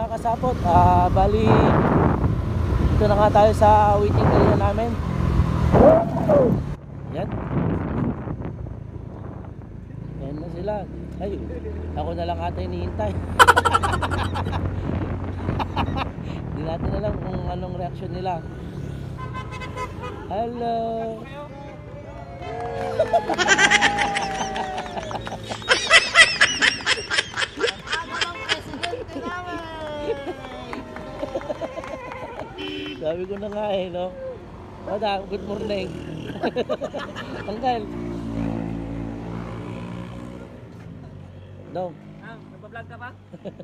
mga kasapot. Bali, ito na nga tayo sa waiting area namin. Yan. Yan na sila. Ay, ako na lang ata hinihintay. Hindi natin alam kung anong reaksyon nila. Hello. Sabi ko na nga eh, no? Oda, good morning. Tanggal. No. Nagpa-vlog ka pa?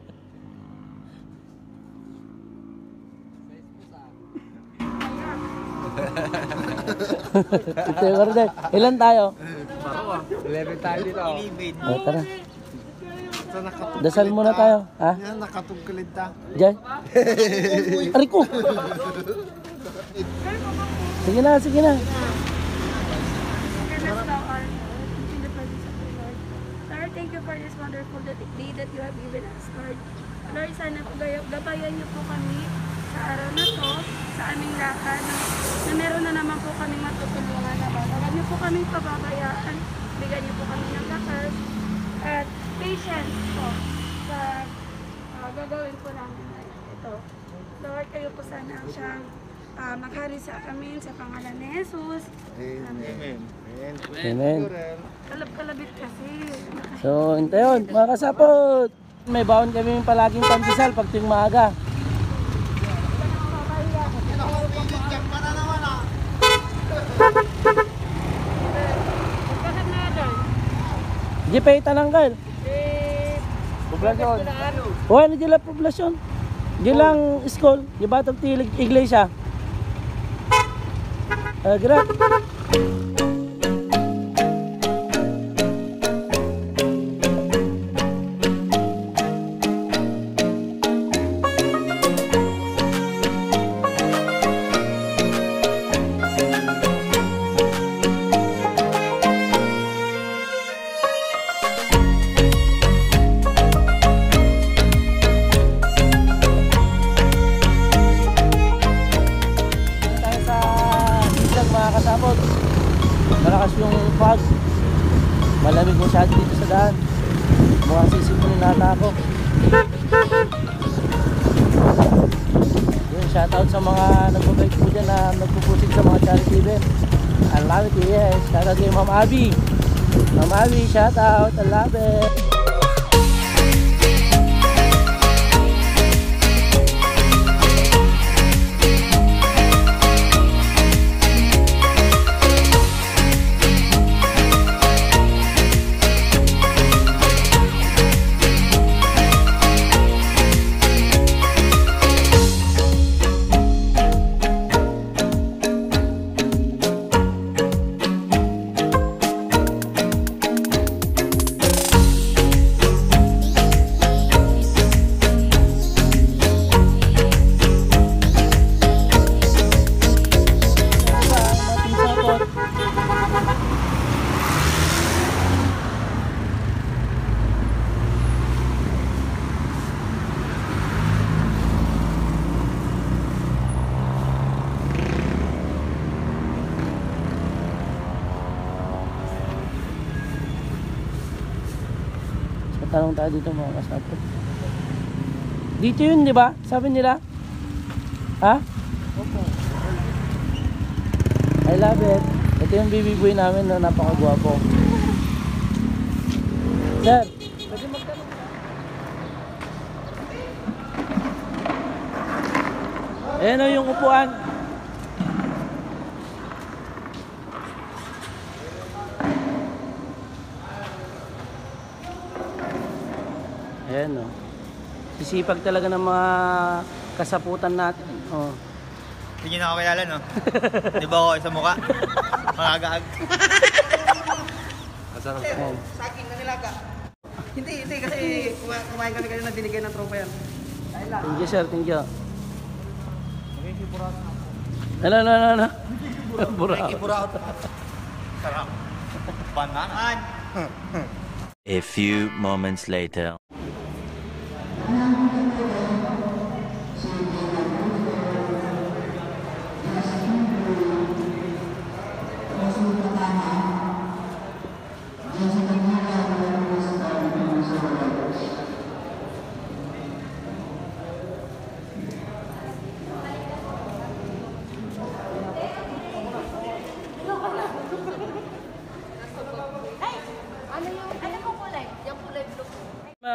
Ito yung order. Ilan tayo? 11 tayo dito. O, tara. Dasal muna tayo. Ha? Yan, nakatugkalid ta. Diyan? Aray ko! Sige na, sige na. Lord, thank you for this wonderful day that you have given us, Lord. Lord, sana po gabayan niyo po kami sa araw na to, sa aming lakad, na meron na naman po kami matutulungan naman. Huwag niyo po kami pababayaan, bigyan niyo po kami ng lakas at patience po sa gagawin po namin ito. Lord, kayo po sana siyang maghari sa amin sa pangalan ni Jesus. Amen. Amen. Kalab-kalabit kasi. So, ito yun, mga kasapot. May baon kami palaging pandesal pag tuwing maaga. Di pa itananggal. Poblasyon. Wala na dila poblasyon. Di lang school. Di ba itong tilig iglesia? Gra. Kasapot, malakas yung fog, malamig masyado dito sa daan, mukhang sisipunin nata ako. Yun, shoutout sa mga nagbabike po dyan na nagpupusig sa mga charity event. I love it, yes. Shoutout kay Ma'am Abby. Ma'am Abby, shoutout, I love it. Tanong tayo dito mga kasapot. Dito yun, di ba? Sabi nila? Ha? Opo. I love it. Ito yung baby boy namin na napakagwapo. Sir, pwede magtanong ka? Ayan o yung upuan. Ayan o. Sisipag talaga ng mga kasaputan natin. Oh. Hindi nyo nakakilala, no? Di ba ako sa mukha? Makagaag. Masarap. Saking na nilaga. Hindi kasi kumain kami kanina na binigay ng tropa yan. Thank you, sir. Thank you. Ano? Buraot. Buraot. Sarap. Bananan. A few moments later.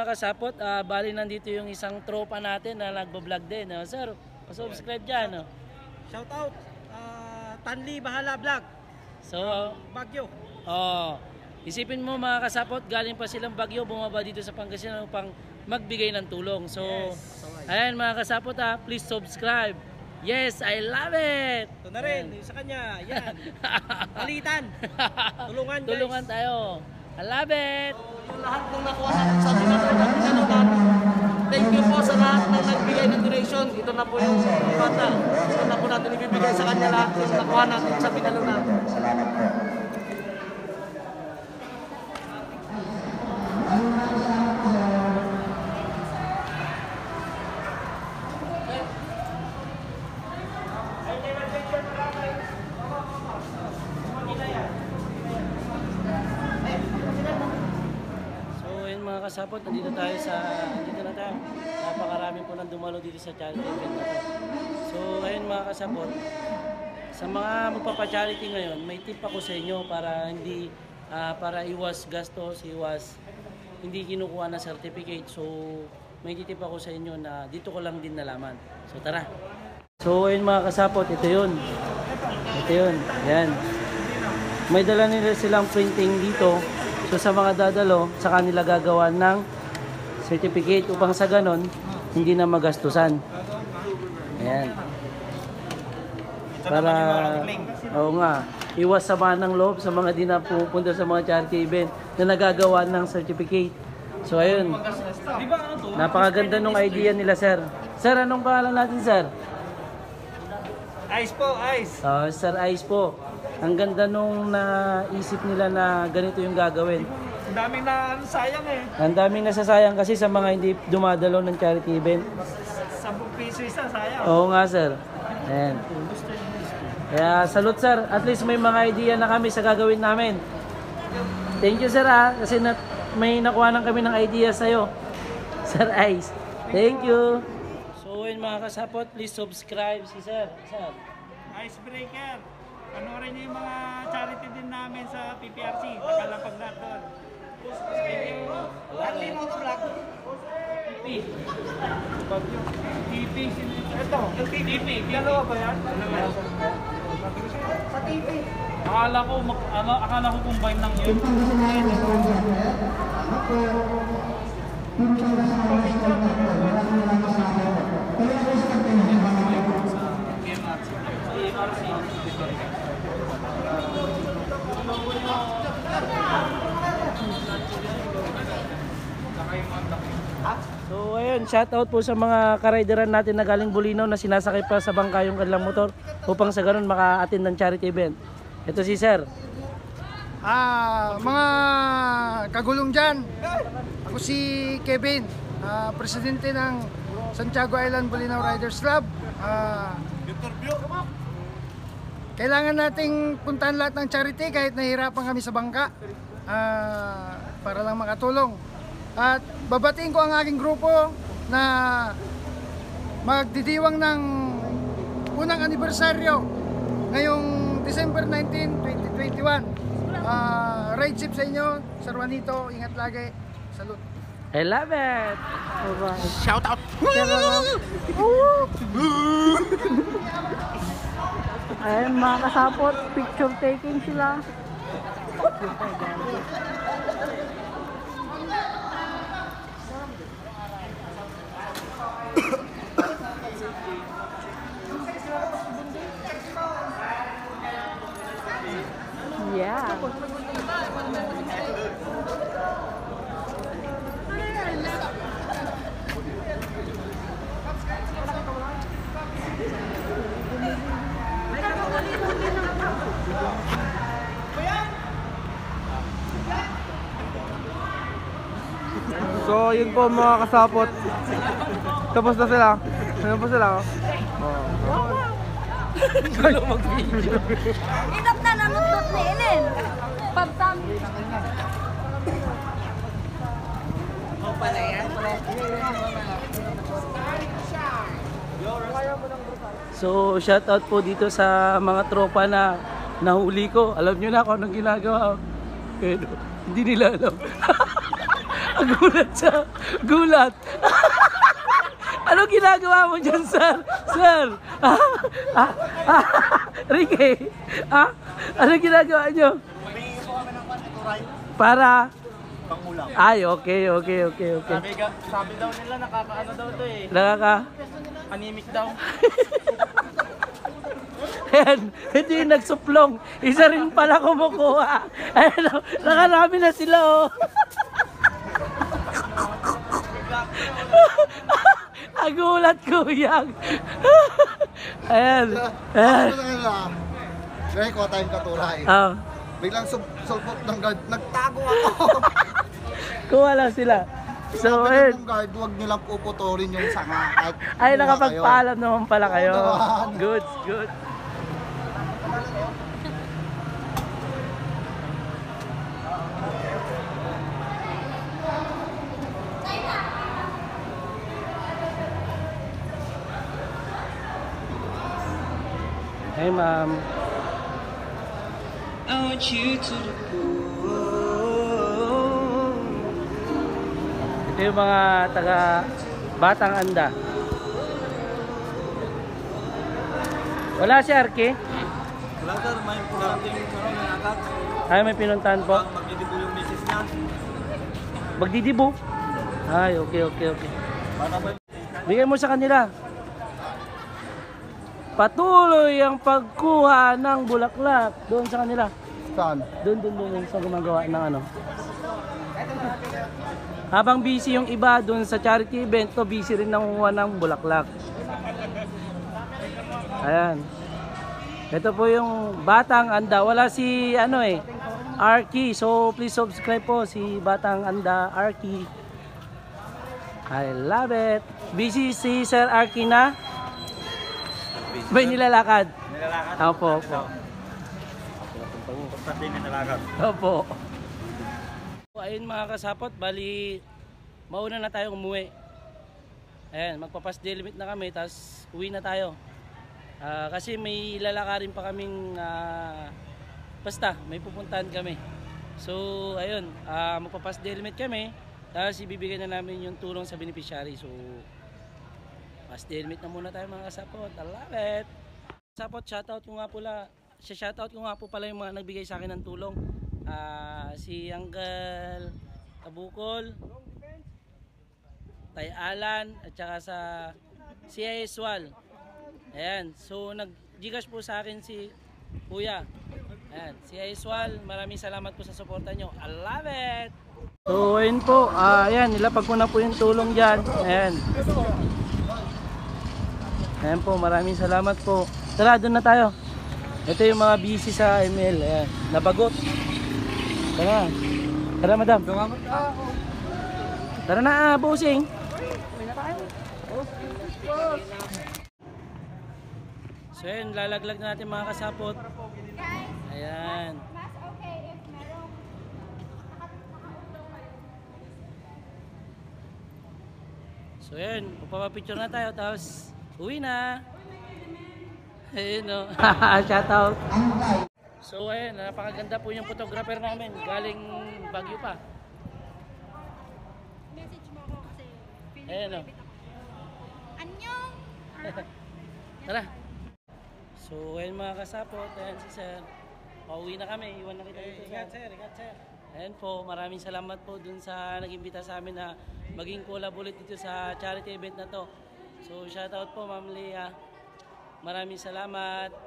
kasapot, bali nandito yung isang tropa natin na nagbablog din. Sir, subscribe dyan. Shout out, Tanli Bahala Vlog, So, Baguio. isipin mo mga kasapot, galing pa silang Baguio, bumaba dito sa Pangasinan upang magbigay ng tulong. So, ayan mga kasapot please subscribe. Yes, I love it! Ito na rin, yung sa kanya, yan. Palitan. Tulungan guys. Tulungan tayo. I love it! Yung lahat ng nakuha natin sa dinadala natin, thank you po sa lahat ng nagbigay ng donation. Ito na po yung bata. Ito na po natin ibibigay sa kanya lahat yung nakuha natin sa pinalunan. Mga kasapot, nandito na tayo. Napakarami po nang dumalo dito sa charity event na to. So, ayun mga kasapot, sa mga magpapa-charity ngayon, may tip ako sa inyo para hindi para iwas gastos, hindi kinukuha na certificate. So, may tip ako sa inyo na dito ko lang din nalaman. So, tara. So, ayun mga kasapot, ito yun. Yan. May dala nila silang printing dito. So sa mga dadalo, sa kanila gagawa ng certificate upang sa ganon, hindi na magastusan. Ayan. Para, oo nga, iwas sama ng loob sa mga di na pupunta sa mga charity event na nagagawa ng certificate. So ayun, napakaganda nung idea nila sir. Sir, anong pangalan natin sir? Ice po, Ice. Sir Ice po. Ang ganda nung naisip nila na ganito yung gagawin. Ang daming na sayang Ang daming nasasayang kasi sa mga hindi dumadalo ng charity event. 10 piso isa, sayang. Oo nga sir. Ayan. Kaya salute sir. At least may mga idea na kami sa gagawin namin. Thank you sir kasi may nakuha lang kami ng idea sa'yo. Sir Ice. Thank you. So yun mga kasapot, please subscribe si sir. Icebreaker. Panoorin niyo yung mga charity din namin sa PPRC. Nakalapag lahat doon. Tanli Motovlog. TV. Ito, yung TV. Dalawa ba yan? Sa TV. Akala ko combine lang yun. So ayun, shout out po sa mga ka-rideran natin na galing Bulinaw na sinasakay pa sa bangka yung kanilang motor upang sa ganun maka-attend ng charity event. Ito si sir. Mga kagulong dyan, ako si Kevin, presidente ng Santiago Island Bulinaw Riders Club. Kailangan nating puntahan lahat ng charity kahit nahihirapan kami sa bangka para lang makatulong. At babatiin ko ang aking grupo na magdidiwang ng unang anibersaryo ngayong December 19, 2021. Ride safe sa inyo, Sir Juanito, ingat lagi. Salute. I love it! Shout out! Ayan mga kasapot, picture taking sila. Yeah. So, yun po mga kasapot. Tapos na sila. Ano po sila? Idap na namundot ni Inen. Pagtam. So shout out po dito sa mga tropa na nahuli ko. Alam nyo na kung anong ginagawa. Pero hindi nila alam. Gulat siya. Gulat. Ano ginagawa mo dyan, sir? Sir? Ricky? Ano ginagawa nyo? Para? Ay, okay. Sabi daw nila nakakaano daw to eh. Anemic daw. Ayan, hindi yung nagsuplong. Isa rin pala kumukuha. Ayan, nakarami na sila, oh. Agulat ko yan. Ayan. Ano na nila? May kuha tayong katulay. Biglang sulpot ng guard. Nagtago ako! Kuha lang sila. So, Sabi ayan. ng guard, huwag nilang puputulin yung sanga. At Ay, kumuha nakapagpaalam naman pala kayo. Oo naman. Good. Hey, ma'am. I want you to the Ito yung mga taga Batang Anda. Wala si Arki? Wala sir, may pulating nangagat. Ay, may pinuntahan po. Magdidibo yung misis niya. Magdidibo? Ay, okay. Bigay mo sa kanila. Patuloy ang pagkuha ng bulaklak doon sa kanila. Saan? Doon sa gumagawa ng ano. Habang busy yung iba doon sa charity event, to busy rin nanguha ng bulaklak. Ayan. Ito po yung Batang Anda. Wala si Arki. So please subscribe po si Batang Anda Arki. I love it. Busy si Sir Arki na? May nilalakad? Opo. Opo. Ayun mga kasapot, bali mauna na tayong umuwi. Ayan, magpapas-day limit na kami, tapos uwi na tayo. Kasi may lalakarin pa kaming basta, may pupuntahan kami. So ayun, magpapas-day limit kami, tapos ibibigay na namin yung tulong sa beneficiary. So pas-day limit na muna tayo mga kasapot. I love it. Kasapot, shoutout ko nga po pala yung mga nagbigay sa akin ng tulong. Si Uncle Abukol, Tay Alan, at saka si Aeswal. Ayan, so nag-Gcash po sa akin si Kuya. Ayan, si Aeswal, maraming salamat po sa suporta nyo. I love it! So ayun po, ayan, nilapag ko na po yung tulong dyan. Ayan. Ayan po, maraming salamat po. Tara, doon na tayo. Ito yung mga busy sa ML. Ayan, nabagot. Tara madam. Tara na, bossing. So yun, lalaglag natin mga kasapot. Ayan. So yun, magpapapicture na tayo, tapos uwi na. Ayun o. Shoutout. So ayun, napakaganda po yung photographer namin. Galing Baguio pa. Message mo ako kasi Ayun o. Anyong! Tara. So ayun mga kasapot, ayan si sir. Pauwi na kami, iwan na kita dito. Ingat sir. Ayan po, maraming salamat po dun sa nag-imbita sa amin na maging collab ulit dito sa charity event na to. So shoutout po Ma'am Leah. Maraming salamat.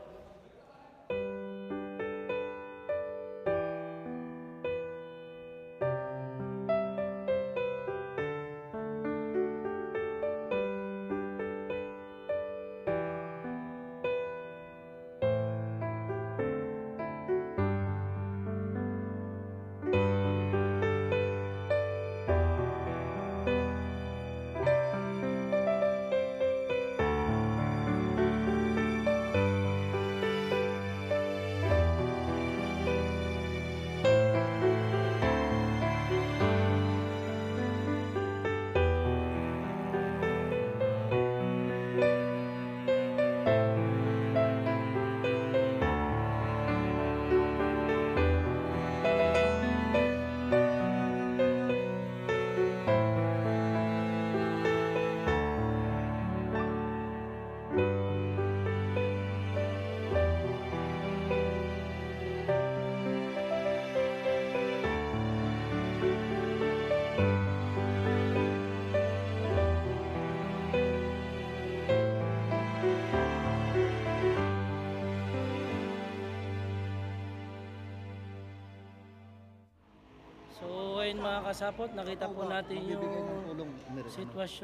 mga kasapot, nakita po natin yung Magbibigay ng tulong Amerikano.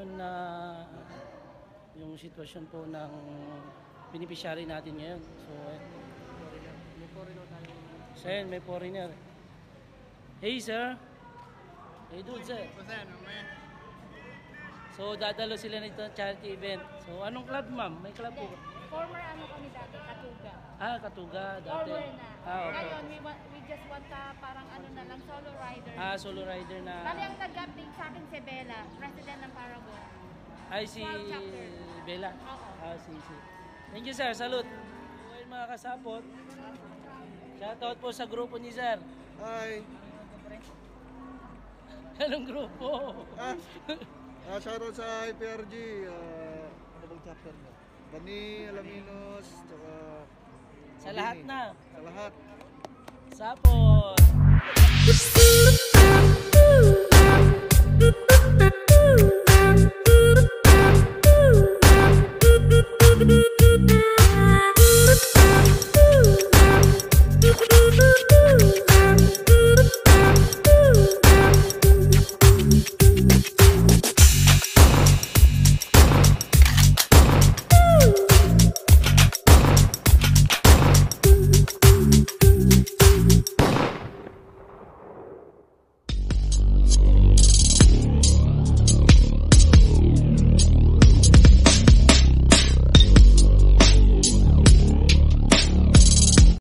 sitwasyon po ng beneficiary natin ngayon. So, may foreigner. Hey sir. Hey dude sir. So dadalo sila nito charity event. So anong club ma'am? May club po ba? Former ano kami dati, Katuga. Katuga dati. Former na. Okay. Ngayon, we just want parang ano na lang, solo rider. Solo rider na. Bali ang nag-update sa akin si Bella, president ng Paragon. Ay si Bella. Si. Thank you sir, salute. So ayun mga kasapot. Shoutout po sa grupo ni sir. Hi! Anong grupo? Shoutout sa IPRG, ano bang chapter mo? Bani, Alaminos, tsaka... Sa lahat na. Sa lahat. Sapot.